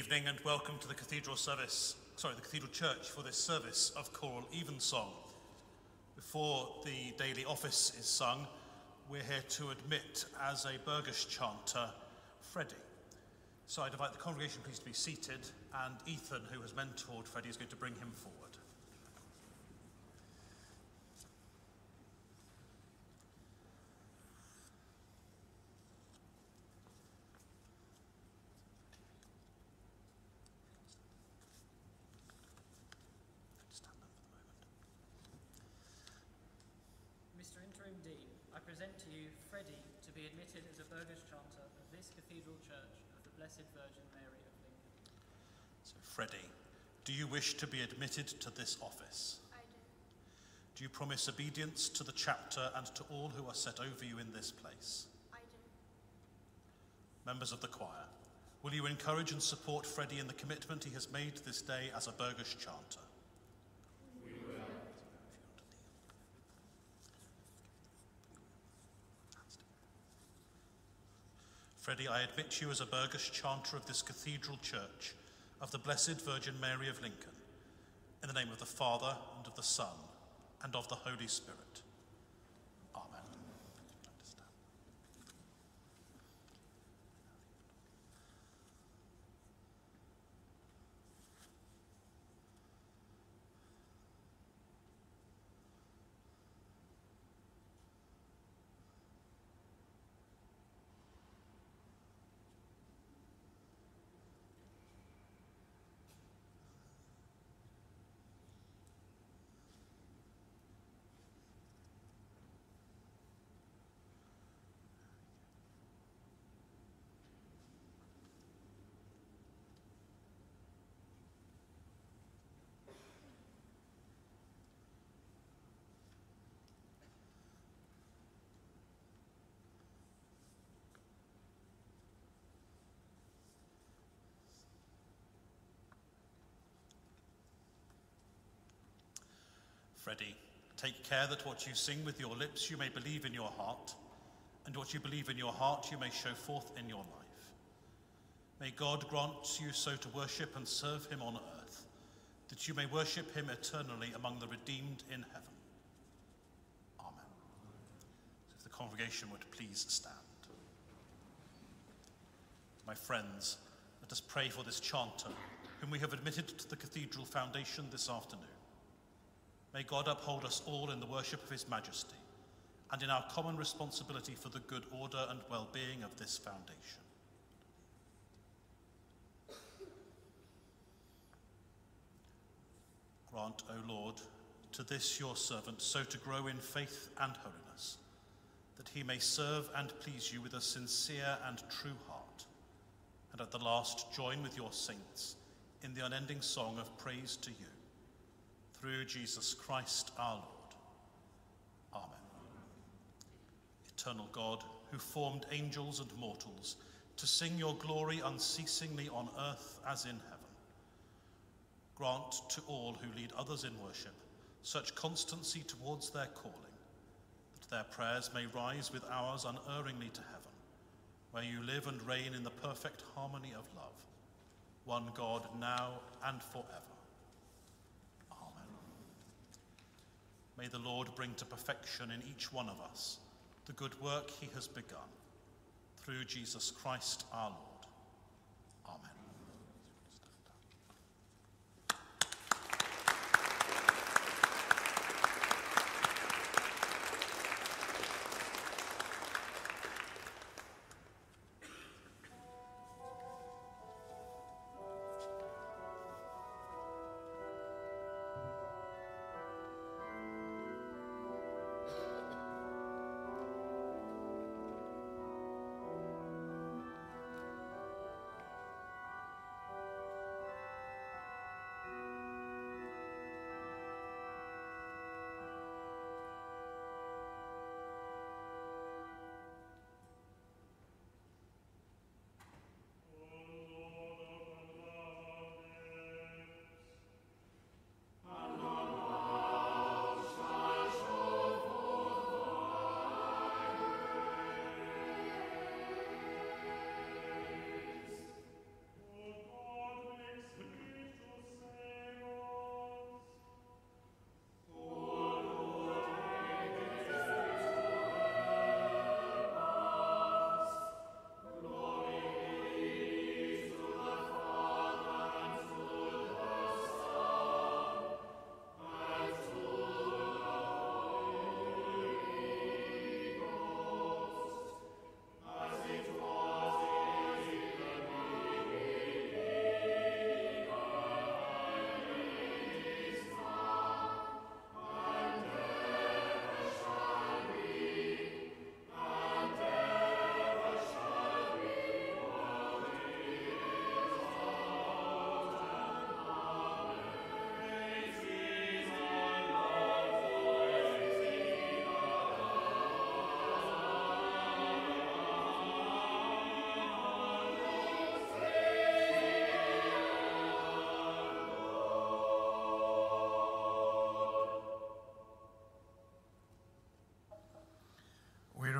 evening and welcome to the Cathedral Church for this service of Choral Evensong. Before the daily office is sung, we're here to admit as a Burgess chanter, Freddie. So I'd invite the congregation please to be seated, and Ethan, who has mentored Freddie, is going to bring him forward. Mr. Interim Dean, I present to you Freddie to be admitted as a Burgess chanter of this Cathedral Church of the Blessed Virgin Mary of Lincoln. So Freddie, do you wish to be admitted to this office? I do. Do you promise obedience to the chapter and to all who are set over you in this place? I do. Members of the choir, will you encourage and support Freddie in the commitment he has made this day as a Burgess chanter? We will. Freddie, I admit you as a Burgess chanter of this Cathedral Church of the Blessed Virgin Mary of Lincoln, in the name of the Father, and of the Son, and of the Holy Spirit. Amen. Freddie, take care that what you sing with your lips you may believe in your heart, and what you believe in your heart you may show forth in your life. May God grant you so to worship and serve him on earth, that you may worship him eternally among the redeemed in heaven. Amen. So if the congregation would please stand. My friends, let us pray for this chanter, whom we have admitted to the Cathedral Foundation this afternoon. May God uphold us all in the worship of his majesty and in our common responsibility for the good order and well-being of this foundation. Grant, O Lord, to this your servant so to grow in faith and holiness, that he may serve and please you with a sincere and true heart, and at the last join with your saints in the unending song of praise to you. Through Jesus Christ our Lord. Amen. Eternal God, who formed angels and mortals to sing your glory unceasingly on earth as in heaven, grant to all who lead others in worship such constancy towards their calling, that their prayers may rise with ours unerringly to heaven, where you live and reign in the perfect harmony of love, one God now and forever. May the Lord bring to perfection in each one of us the good work he has begun. Through Jesus Christ our Lord. Amen.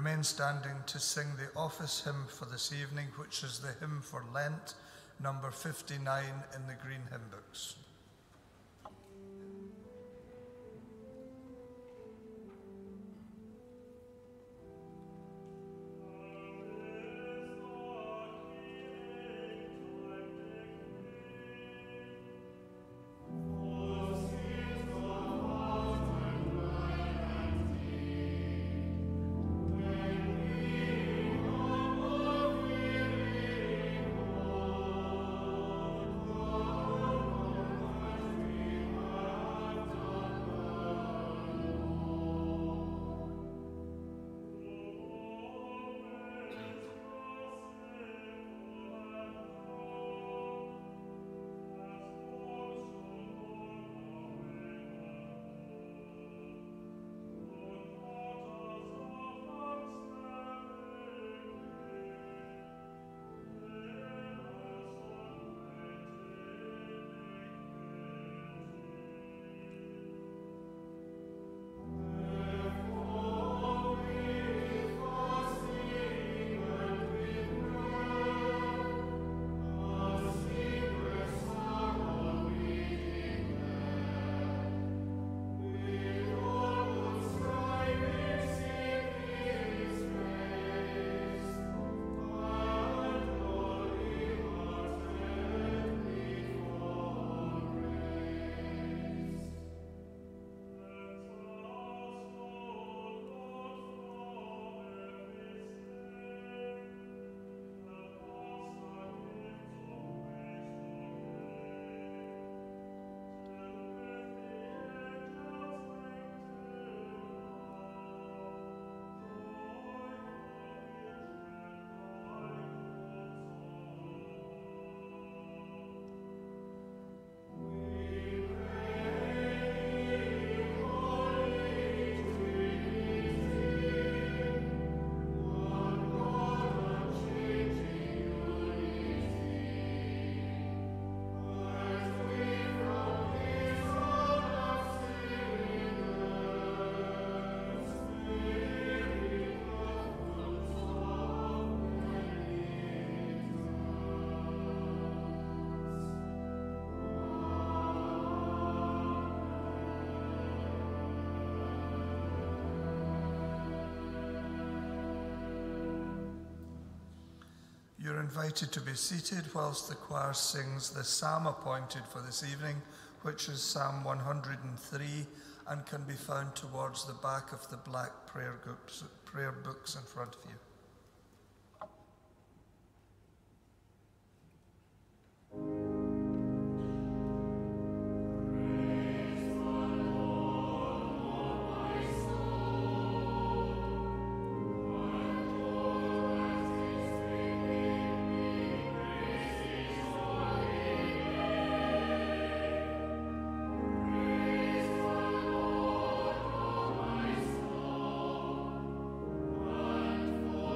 remain standing to sing the office hymn for this evening, which is the hymn for Lent, number 59 in the green hymn books. You're invited to be seated whilst the choir sings the psalm appointed for this evening, which is Psalm 103 and can be found towards the back of the black prayer books in front of you. For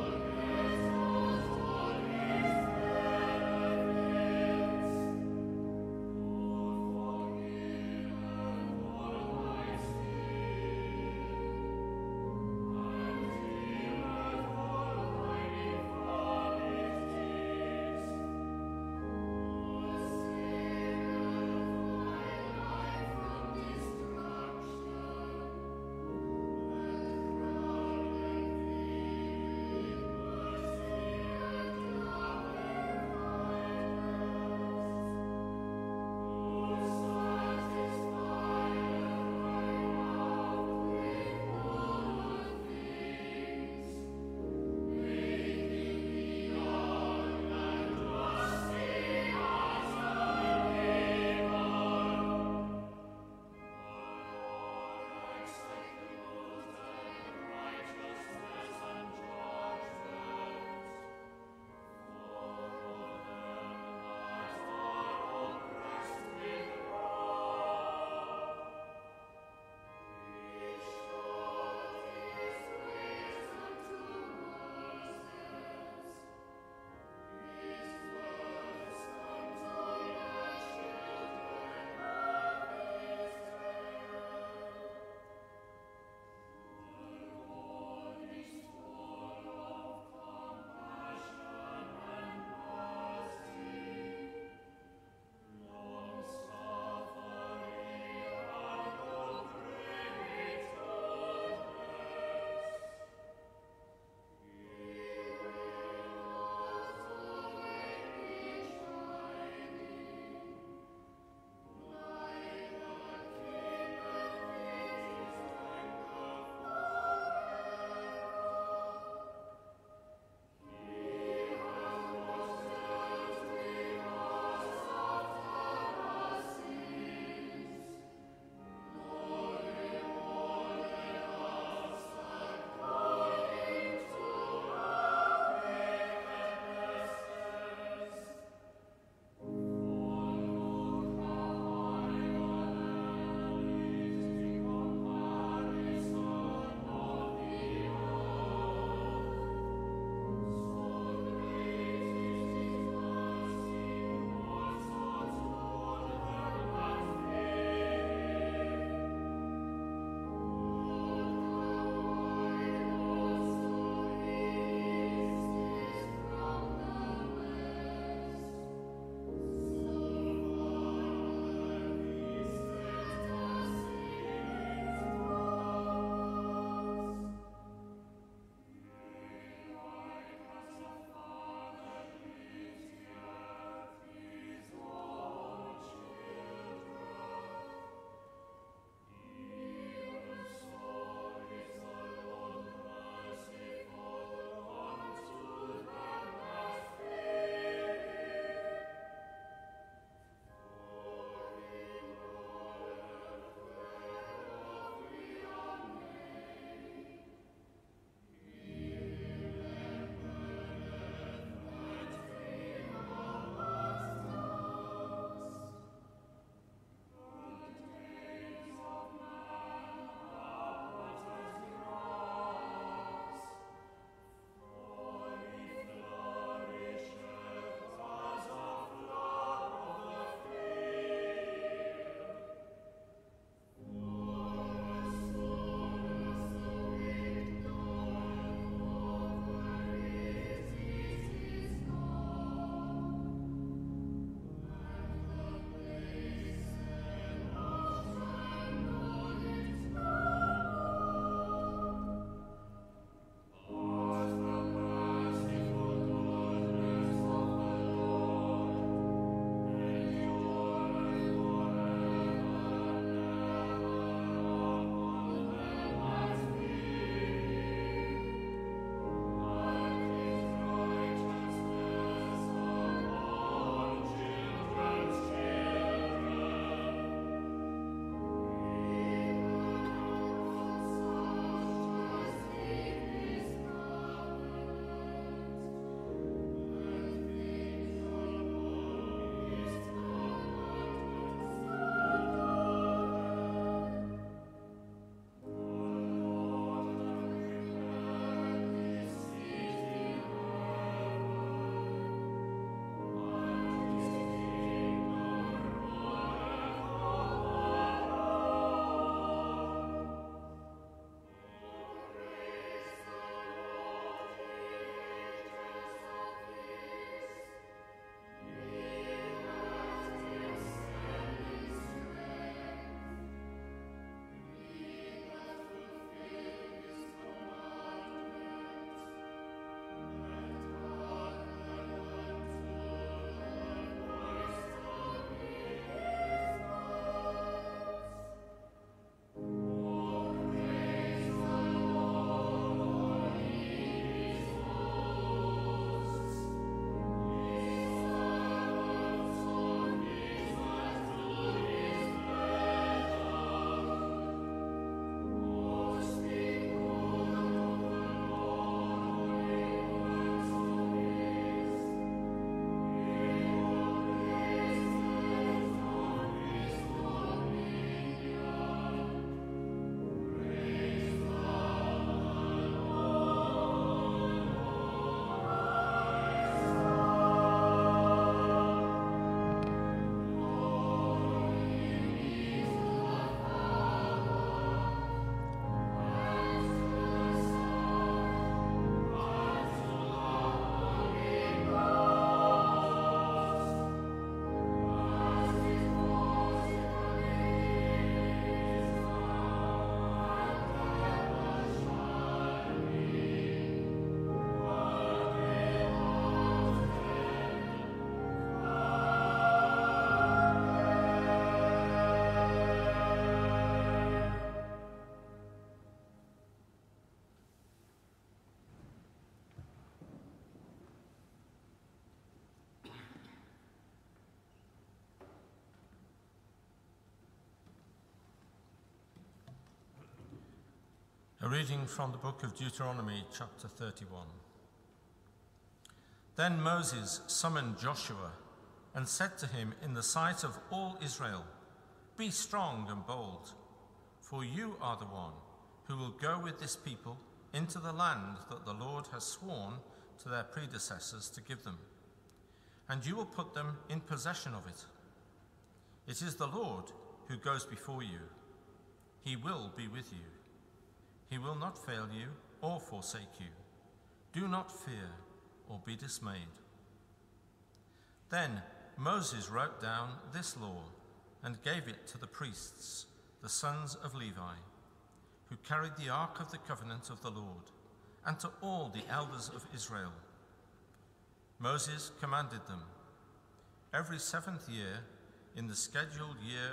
A reading from the book of Deuteronomy, chapter 31. Then Moses summoned Joshua and said to him in the sight of all Israel, "Be strong and bold, for you are the one who will go with this people into the land that the Lord has sworn to their predecessors to give them, and you will put them in possession of it. It is the Lord who goes before you. He will be with you. He will not fail you or forsake you. Do not fear or be dismayed." Then Moses wrote down this law and gave it to the priests, the sons of Levi, who carried the ark of the covenant of the Lord, and to all the elders of Israel. Moses commanded them, every 7th year in the scheduled year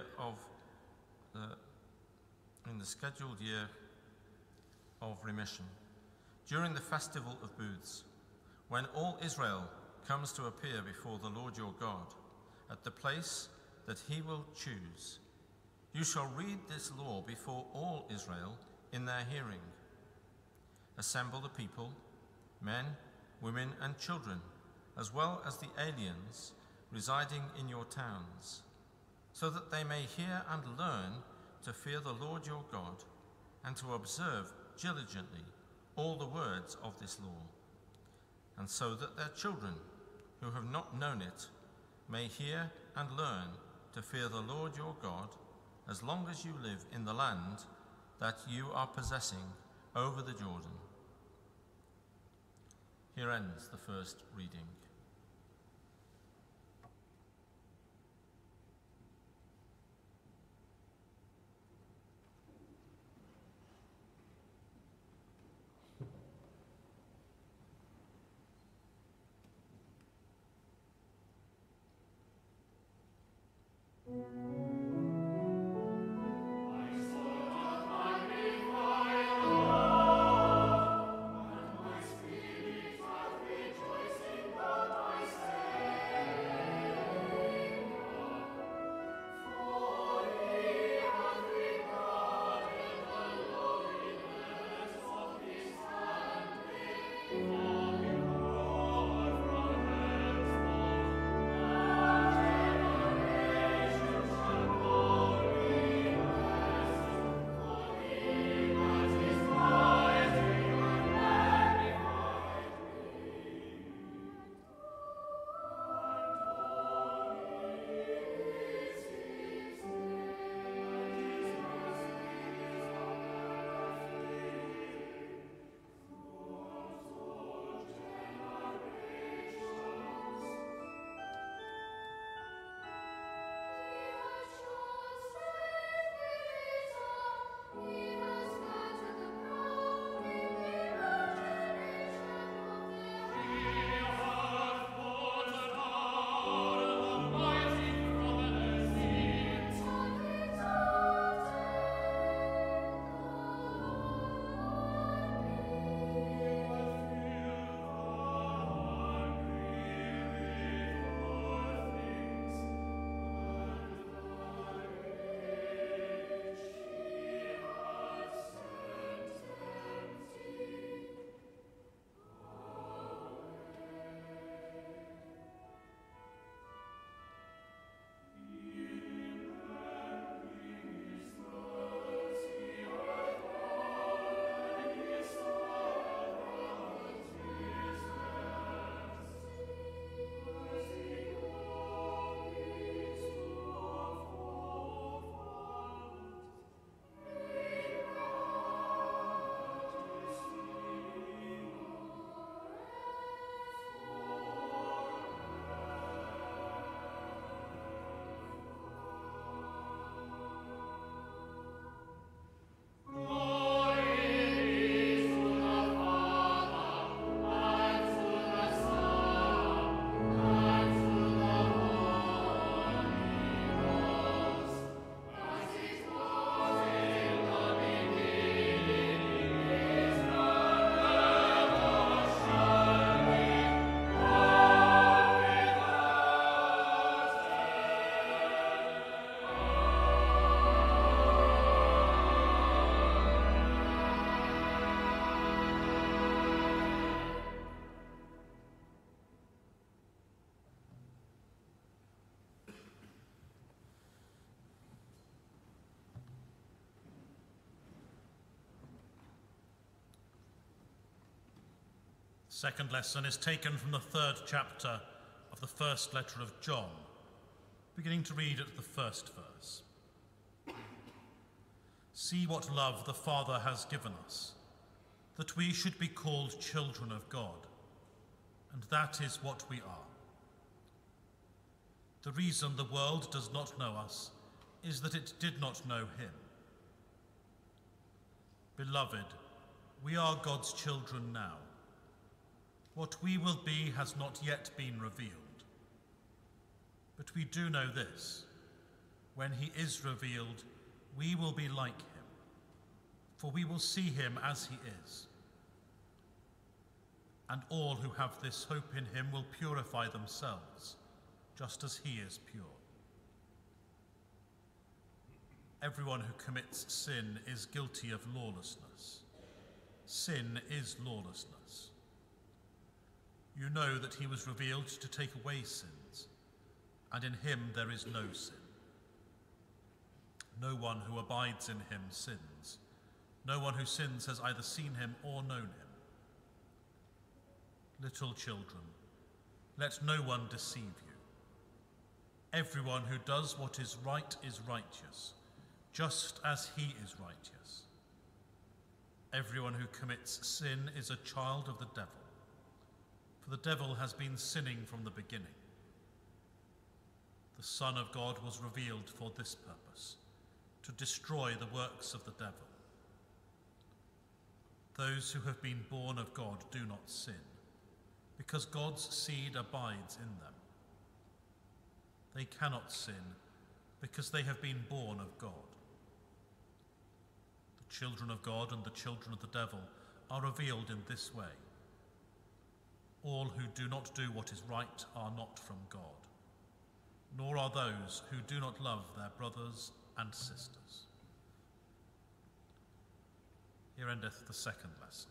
of remission, during the festival of booths, when all Israel comes to appear before the Lord your God at the place that he will choose, you shall read this law before all Israel in their hearing. Assemble the people, men, women, and children, as well as the aliens residing in your towns, so that they may hear and learn to fear the Lord your God and to observe diligently all the words of this law, and so that their children who have not known it may hear and learn to fear the Lord your God as long as you live in the land that you are possessing over the Jordan. Here ends the first reading. My spirit hath rejoiced in God. Second lesson is taken from the 3rd chapter of the first letter of John, beginning to read at the first verse. See what love the Father has given us, that we should be called children of God, and that is what we are. The reason the world does not know us is that it did not know him. Beloved, we are God's children now. What we will be has not yet been revealed. But we do know this: when he is revealed, we will be like him, for we will see him as he is. And all who have this hope in him will purify themselves, just as he is pure. Everyone who commits sin is guilty of lawlessness. Sin is lawlessness. You know that he was revealed to take away sins, and in him there is no sin. No one who abides in him sins. No one who sins has either seen him or known him. Little children, let no one deceive you. Everyone who does what is righteous, just as he is righteous. Everyone who commits sin is a child of the devil, for the devil has been sinning from the beginning. The Son of God was revealed for this purpose, to destroy the works of the devil. Those who have been born of God do not sin, because God's seed abides in them. They cannot sin, because they have been born of God. The children of God and the children of the devil are revealed in this way. All who do not do what is right are not from God, nor are those who do not love their brothers and sisters. Here endeth the second lesson.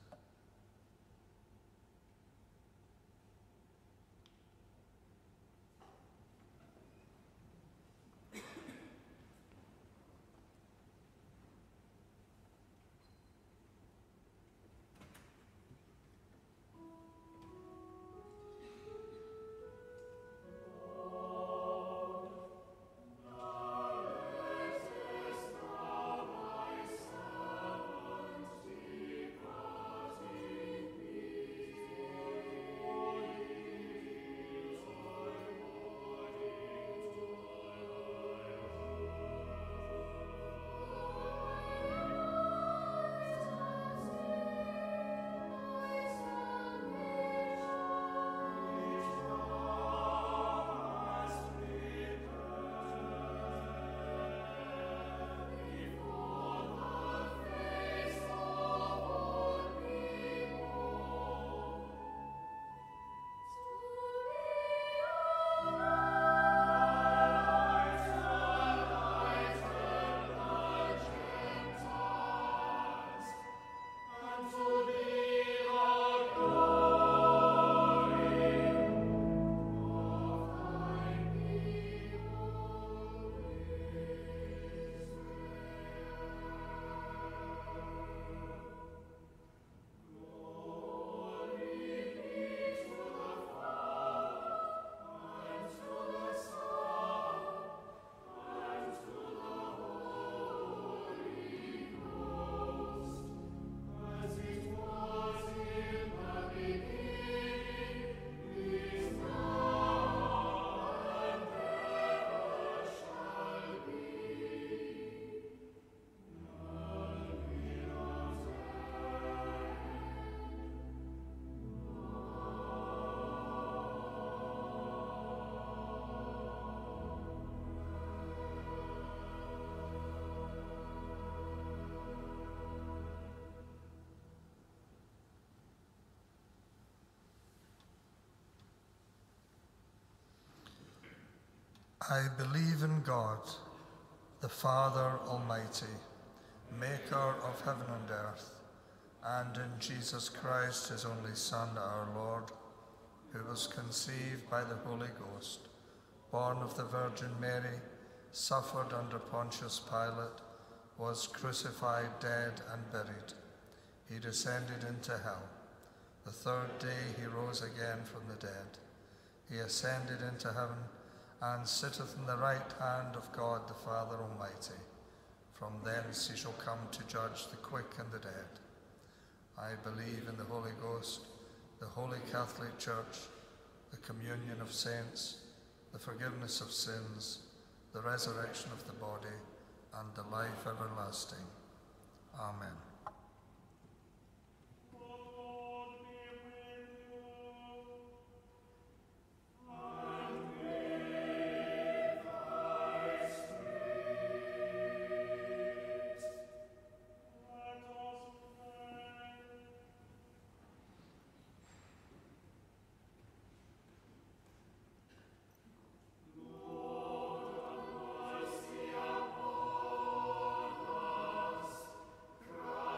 I believe in God, the Father Almighty, maker of heaven and earth, and in Jesus Christ, his only Son, our Lord, who was conceived by the Holy Ghost, born of the Virgin Mary, suffered under Pontius Pilate, was crucified, dead, and buried. He descended into hell. The third day he rose again from the dead. He ascended into heaven and sitteth in the right hand of God the Father Almighty. From thence he shall come to judge the quick and the dead. I believe in the Holy Ghost, the Holy Catholic Church, the communion of saints, the forgiveness of sins, the resurrection of the body, and the life everlasting. Amen. Christ,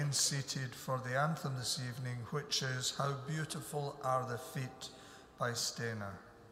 remain seated for the anthem this evening, which is "How Beautiful Are the Feet" by Stainer.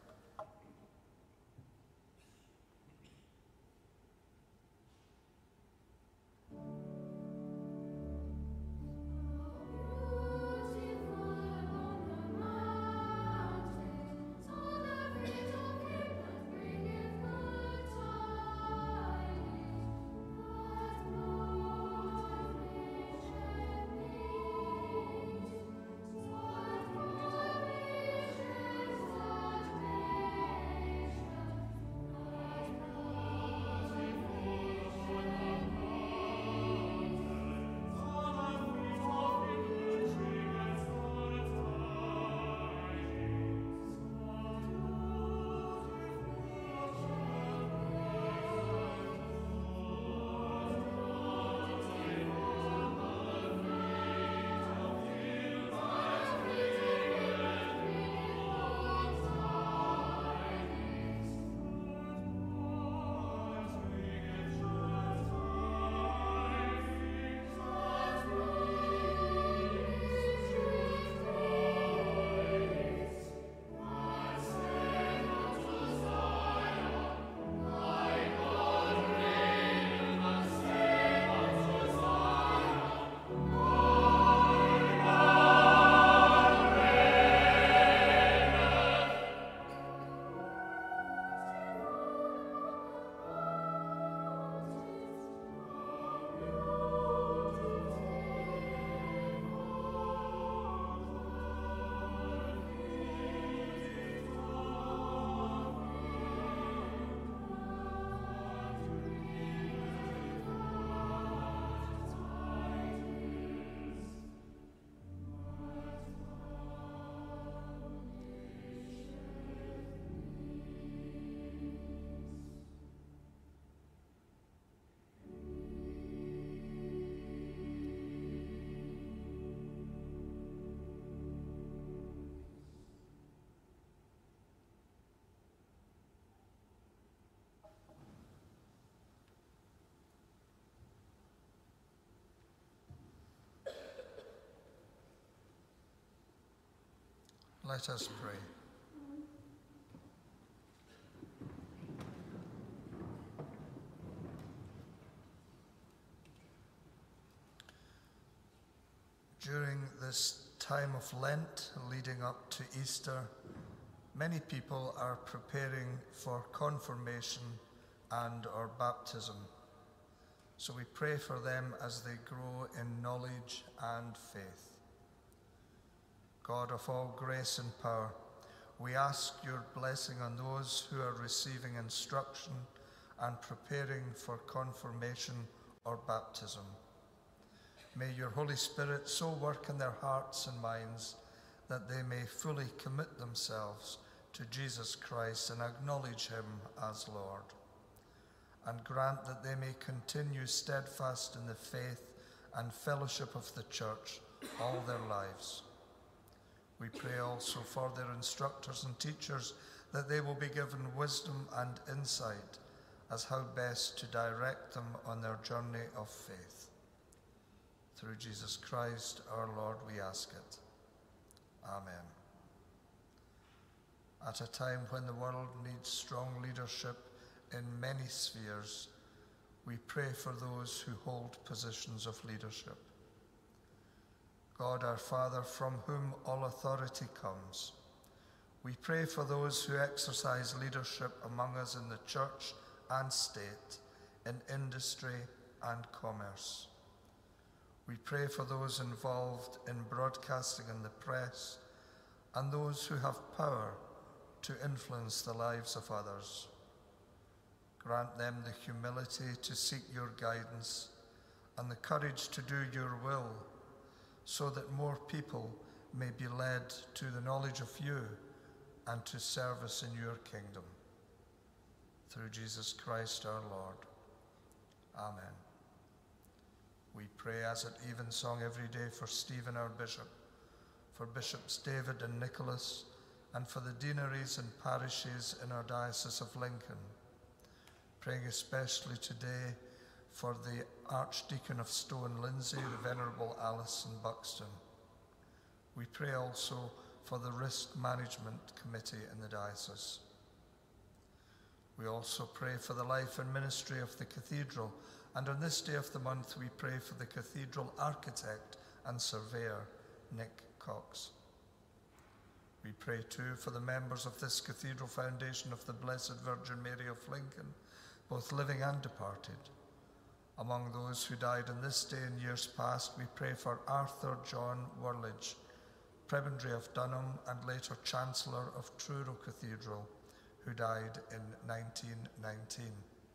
Let us pray. During this time of Lent leading up to Easter, many people are preparing for confirmation and or baptism. So we pray for them as they grow in knowledge and faith. God of all grace and power, we ask your blessing on those who are receiving instruction and preparing for confirmation or baptism. May your Holy Spirit so work in their hearts and minds that they may fully commit themselves to Jesus Christ and acknowledge him as Lord. And grant that they may continue steadfast in the faith and fellowship of the church all their lives. We pray also for their instructors and teachers that they will be given wisdom and insight as how best to direct them on their journey of faith. Through Jesus Christ our Lord we ask it. Amen. At a time when the world needs strong leadership in many spheres, we pray for those who hold positions of leadership. God our Father, from whom all authority comes, we pray for those who exercise leadership among us in the church and state, in industry and commerce. We pray for those involved in broadcasting and the press, and those who have power to influence the lives of others. Grant them the humility to seek your guidance and the courage to do your will, so that more people may be led to the knowledge of you and to service in your kingdom. Through Jesus Christ our Lord. Amen. We pray as at Evensong every day for Stephen our Bishop, for Bishops David and Nicholas, and for the deaneries and parishes in our Diocese of Lincoln, praying especially today for the Archdeacon of Stone Lindsay, the Venerable Alison Buxton. We pray also for the Risk Management Committee in the diocese. We also pray for the life and ministry of the cathedral, and on this day of the month we pray for the cathedral architect and surveyor, Nick Cox. We pray too for the members of this Cathedral Foundation of the Blessed Virgin Mary of Lincoln, both living and departed. Among those who died on this day in years past, we pray for Arthur John Worledge, Prebendary of Dunham and later Chancellor of Truro Cathedral, who died in 1919.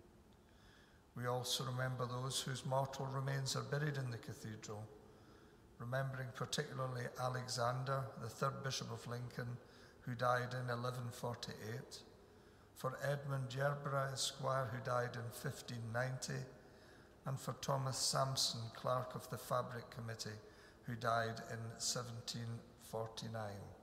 We also remember those whose mortal remains are buried in the cathedral, remembering particularly Alexander, the 3rd Bishop of Lincoln, who died in 1148, for Edmund Yerborough, Esquire, who died in 1590, and for Thomas Sampson, Clerk of the Fabric Committee, who died in 1749.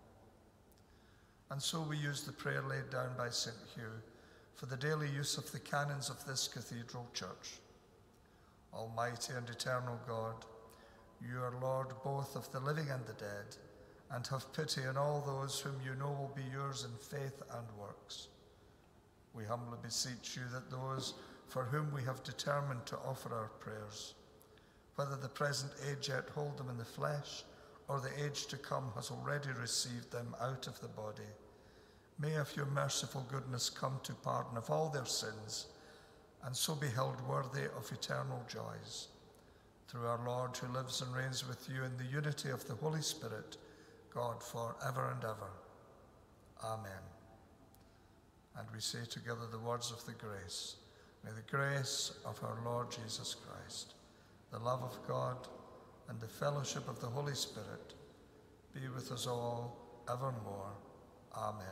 And so we use the prayer laid down by St. Hugh for the daily use of the canons of this cathedral church. Almighty and eternal God, you are Lord both of the living and the dead, and have pity on all those whom you know will be yours in faith and works. We humbly beseech you that those for whom we have determined to offer our prayers, whether the present age yet hold them in the flesh, or the age to come has already received them out of the body, may of your merciful goodness come to pardon of all their sins, and so be held worthy of eternal joys. Through our Lord, who lives and reigns with you in the unity of the Holy Spirit, God, for ever and ever. Amen. And we say together the words of the grace. May the grace of our Lord Jesus Christ, the love of God, and the fellowship of the Holy Spirit be with us all evermore. Amen.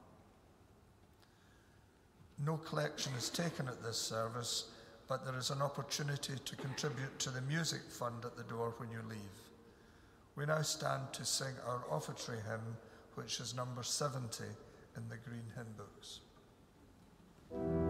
No collection is taken at this service, but there is an opportunity to contribute to the music fund at the door when you leave. We now stand to sing our offertory hymn, which is number 70 in the green hymn books.